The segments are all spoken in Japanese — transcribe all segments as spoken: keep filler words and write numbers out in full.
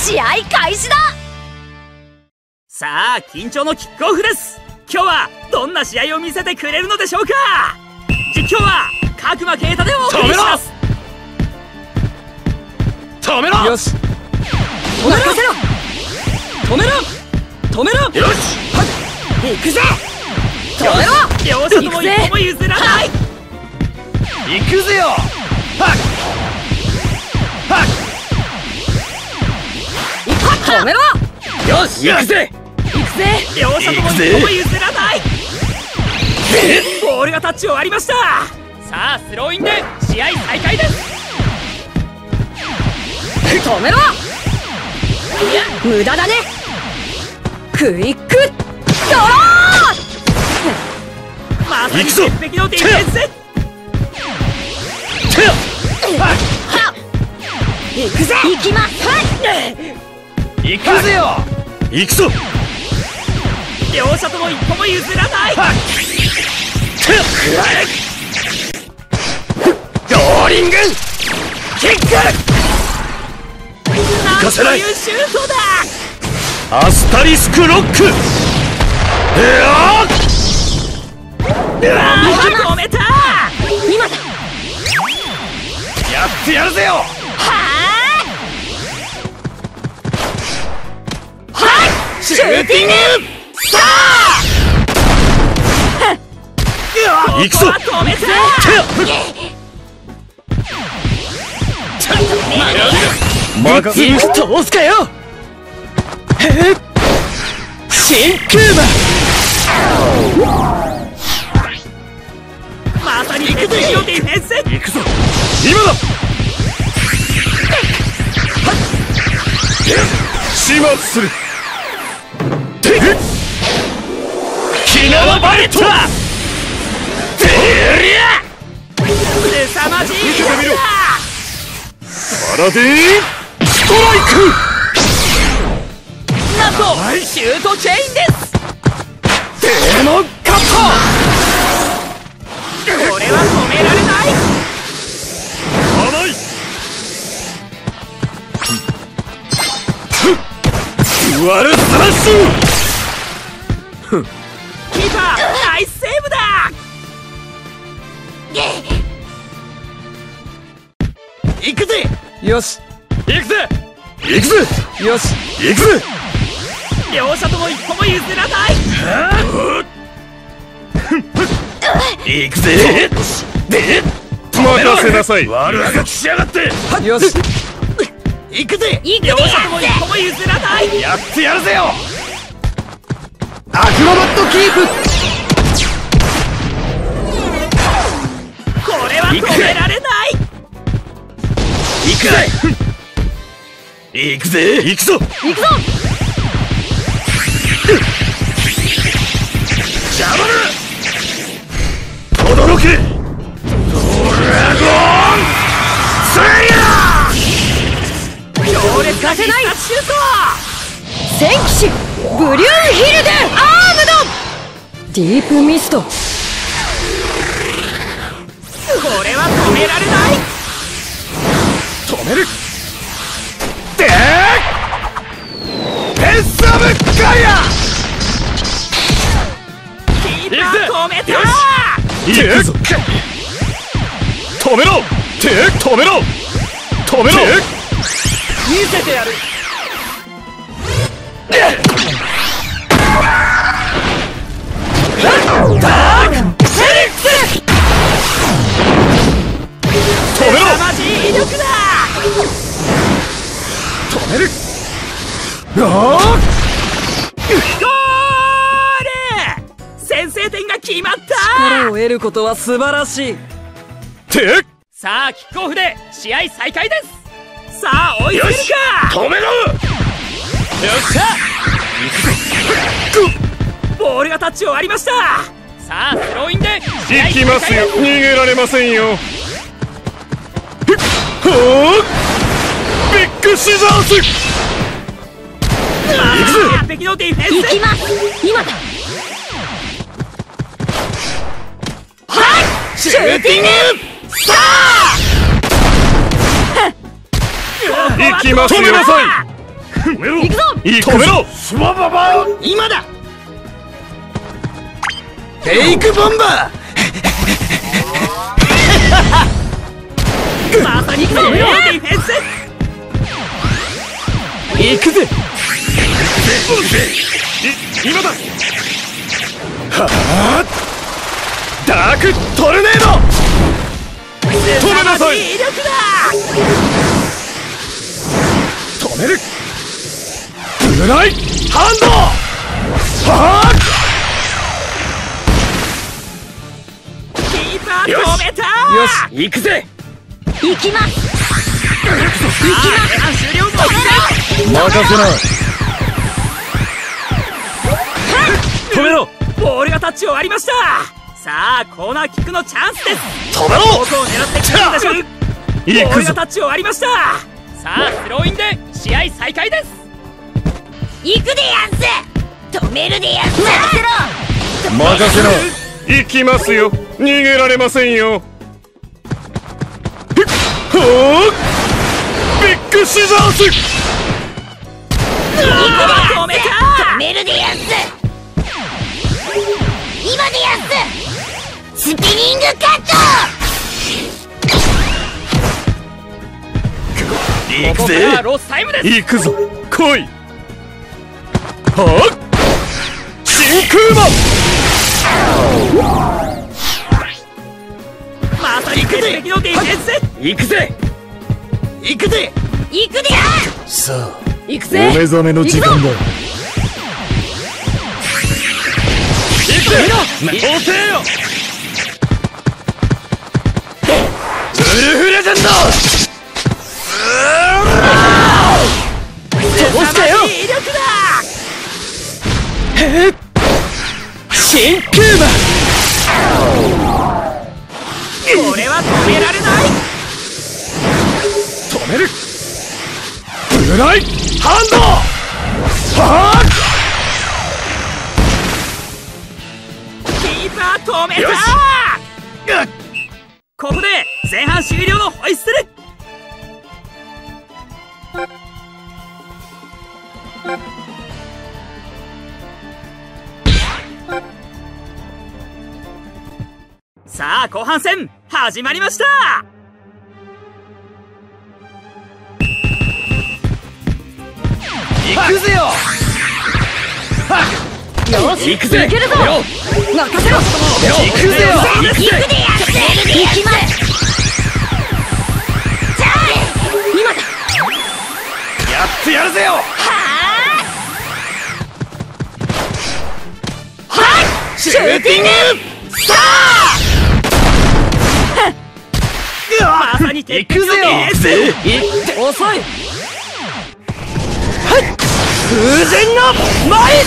試合開始だ。 さあ緊張のキックオフです。今日はどんな試合を見せてくれるのでしょうか。実況は角間啓太でお送りします。 止めろ。よし、 止めろ。 止めろ。止めろ。よし、 行くぜ。止めろ。 両者とも一歩も譲らない。 行くぜよ。はっはっ、 止めろ。 よし、行くぜ。 行くぜ。 両者とも一歩も譲らない。ボールがタッチを割りました。さあスローインで試合再開です。 止めろ。無駄だね。クイックドロー。 まさに鉄壁のディフェンス。 行くぜ。行きます。 行くぜよ。行くぞ。 両者とも一歩も譲らない。 ローリングキック。 なんというシュートだ。 アスタリスクロック。うわ止めた。 今だ。 やってやるぜよ。 はあ、はい、シューティングさあ。 行くぞ。 止めた。 任せる。通すかよ。真空馬。 まさに鉄壁のディフェンス。 行くぞ。今だ。始末する。キナラバレット。てりゃ。 凄まじい。 パラディーンストライク。 なんとシュートチェインです。 デーモンカット。 これは止められない。 甘い。デュアルスマッシュ。 キーパーナイスセーブだ。行くぜ。 よし、行くぜ。行くぜ。よし、行くぜ。 両者とも一歩も譲らない。 行くぜ。で、任せなさい。悪あがきしやがって。よし、 行くぜ。両者とも一歩も譲らない。 やってやるぜよ。アクロバットキープ。 これは止められない。 行くぜ。行くぜ。行くぞ。 行くぞ。 邪魔だ。驚け。ドラゴンスレイヤー。 強烈な必殺シュート。 聖騎士ブリューヒルデンアームド。ディープミスト。 これは止められない。 止める。でーフェンスオブガイア。 キーパー止めた。 行くぞ。止めろ。て止めろ。止めろ。 見せてやる。 ダークフェニックス。止めろ。 凄まじい威力だ。 止める。ゴーゴール。先制点が決まった。 力を得ることは素晴らしい。 てさあキックオフで試合再開です。さあ追いつけるか。 止めろ。よっしゃ。 ボールがタッチを割りました。さあスローインで試合行きますよ。逃げられませんよ。ほービッグシザース。 鉄壁のディフェンス。 行きます。今だ。 はいシューティング。さあ行きますよ。止めなさい。 行くぞ。 止めろ。スワババ今だ。 フェイクボンバーまさにこのディフェンス。 行くぜ。今だ。はあ、ダークトルネード。止めなさい。 威力だ。 止める。ブライハンド。はあ、 キーパー止めた。 よし行くぜ。 行きます。 行きます。終了。 任せな。止めろ。 ボールがタッチ終わりました。さあコーナーキックのチャンスです。 止めろ。 どこを狙ってくるんでしょう。ボールがタッチ終わりました。さあスローインで試合再開です。 行くでやんす。止めるでやんす。任せろ。 任せな。行きますよ。逃げられませんよ。ほー、ビッグシザース。 止めた。 止めるでやんす。今でやんす。スピニングカット。 行くここからロスタイムです。 行くぞ。来い。はあ、真空マン。 まさに鉄壁のディフェンス。 行くぜ。行くぜ。 行くでや。 さあ、 行くぜ。 お目覚めの時間だ。行くぜ。押せよ。ウルフレジェンド。どうしたよ。 威力だ。 へっ、真空マン。 これは止められない。 止める。ブライハンド。はあ、 キーパー止めよし。 た。ここで前半終了のホイッスル。さあ後半戦始まりました。 行くぜよ。 よし、 行くぜ。 いけるぞ。任せろ。 行くぜよ。 行くでやんす。行きます。じゃあ今だ。 やってやるぜよ。 はあ。はい。シューティング。さあ。 まさに鉄壁のディフェンス。 行って遅い。 風神の前。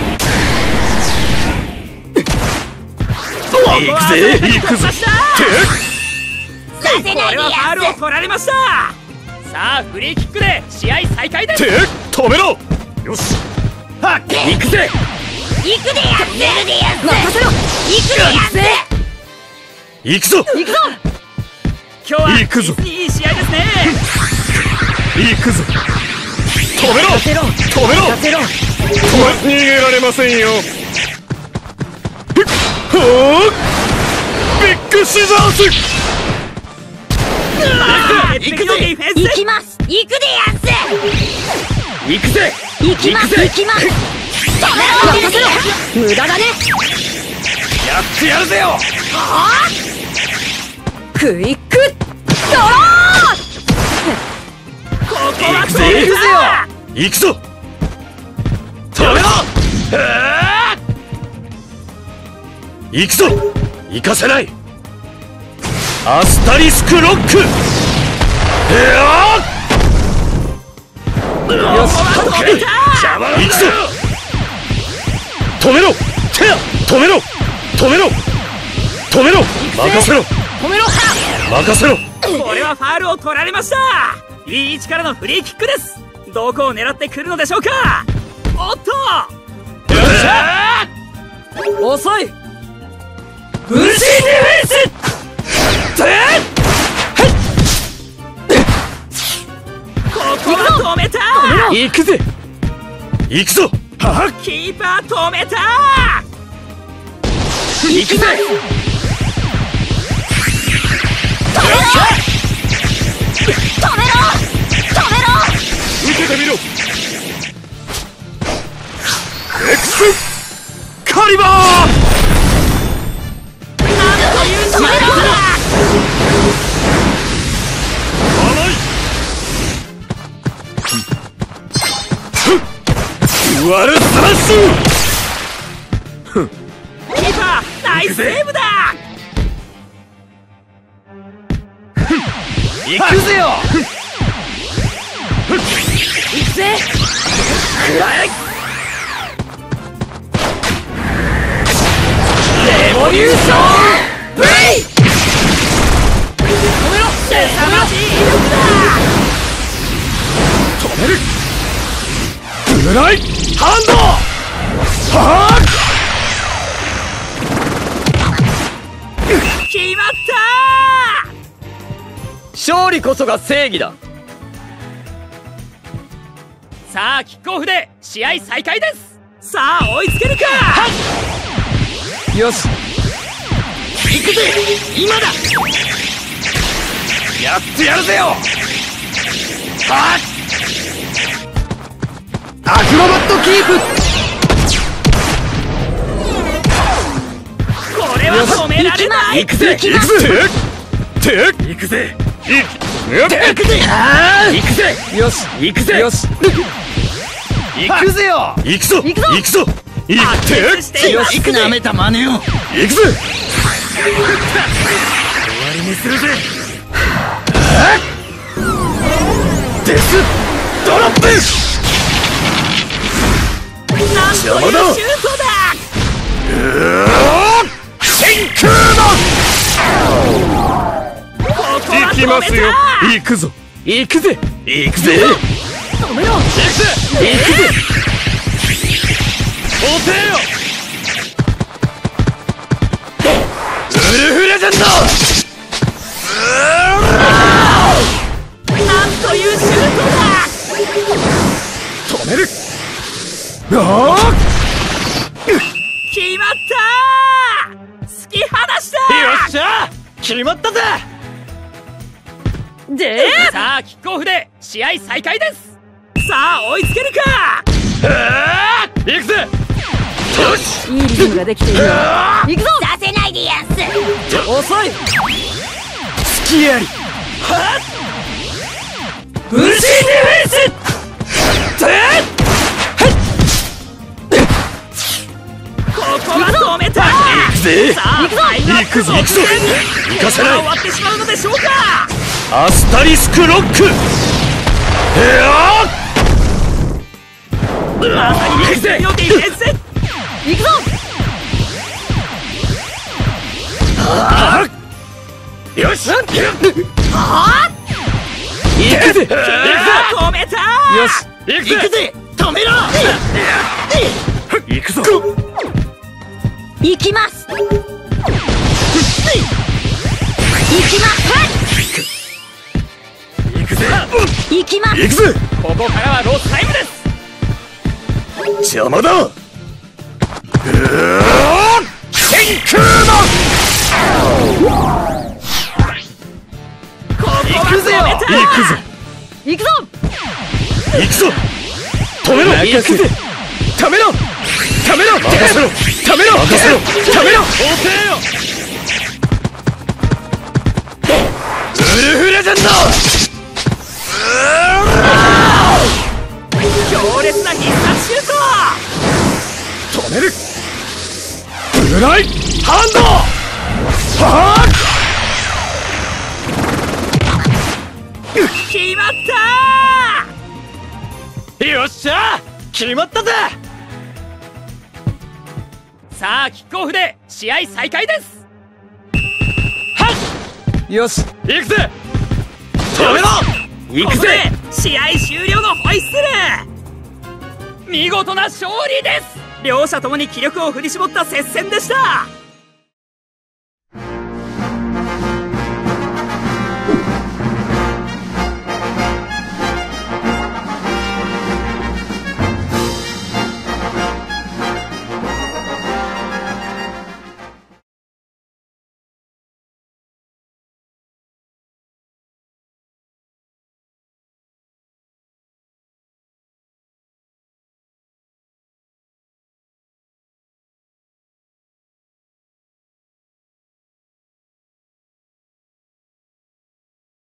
行くぜ。行くぞ。 させこないでれはファウルをやんす。 取られました。さあフリーキックで試合再開です。 て止めろ。よし。はっ、行くぜ。 行くでやんす。任せろ。行くでやんす。 行くぞ。 行くぞ。 今日は行くぞ実にいい試合ですね。 行くぞ。止めろ。 任せろ。 止めろ。 任せろ。 止め、逃げられませんよ。ほー、ビッグシザース。 鉄壁のディフェンス。 行きます。行くでやんす。 行くぜ。 行きます。行きます。止めろ。任せろ。無駄だね。 やってやるぜよ。 はあ。クイックドロー。 ここは行くぜ。 止めた。 行くぞ。止めろ。はー、行くぞ。行かせない。アスタリスクロック。 よし止めた。 行くぞ。止めろ。てや、止めろ。止めろ。止めろ。任せろ。 止めろ。 任せろ。 これはファウルを取られました。いい位置からのフリーキックです。どこを狙ってくるのでしょうか。おっと、 よっしゃ遅い。 ー、フルシーディフェンス。てここは止めた。 行くぜ。行くぞ。はっ、 キーパー止めた。 行くぜ。 止めろ止めろ止めろ。 受けてみろ。エクスカリバー。 なんという試合だ。 ワルスマッシュ。 キーパーナイスセーブだ。 行くぜよ。 行くぜ。 レボリューションブレイ。 止めろ。凄まじい威力だ。 止める。ブライハンド。はあ。 決まった。 勝利こそが正義だ。 さあキックオフで試合再開です。さあ追いつけるか。 よし、行くぜ。今だ。やってやるぜよ。はっ、アクロバットキープ。 これは止められない。 行くぜ行くぜ。て行くぜ。行くぜ。行くぜ。よし行くぜ。よし行くぜよ。行くぞ行くぞ行くぞ。行ってよし、なめた真似を。行くぜ。終わりにするぜ。デスドロップ。 なんというシュートだ。 真空の。行きますよ。行くぞ行くぜ行くぜ。 止めろ。 行くぜ行くぜ。おてよ。ウルフレジェンド。 なんというシュートだ。 止める。ああ、 決まった。突き放した。 よっしゃ決まったぜ。 でさあキックオフで試合再開です。さあ追いつけるか。 行くぜ。よし、 いいリズムができている。行くぞ。 させないでやんす。 遅い。隙あり。はっ、ブルシーディフェンス。 ここは止めた。 行くぜ。 さあ行くぞ行くぞ行くぞ。行かせない。 終わってしまうのでしょうか。 アスタリスクロック。 まさに歴戦のディフェンス。 行くぞ。 よし。 は行くぜ。 止めた。 よし行くぜ。止めろ。行くぞ。 行きます。行きます。 行くぜ。 行きます。 行くぜ。 ここからはロスタイムです。 邪魔だ。うー真空の。 ここは行くぜよ。 止めた。 行くぞ行くぞ。 行くぞ。止めろ。行くぜ。ためろためろ。任せろ。ためろ任せろ。ためろ。おてよ。ウルフレジェンド。 強烈な必殺シュート。 止める。ブライハンド。は決まった。 よっしゃ決まったぜ。 さあキックオフで試合再開です。 よし行くぜ。止めろ。行くぜ。 ここで試合終了のホイッスル。見事な勝利です。両者ともに気力を振り絞った接戦でした。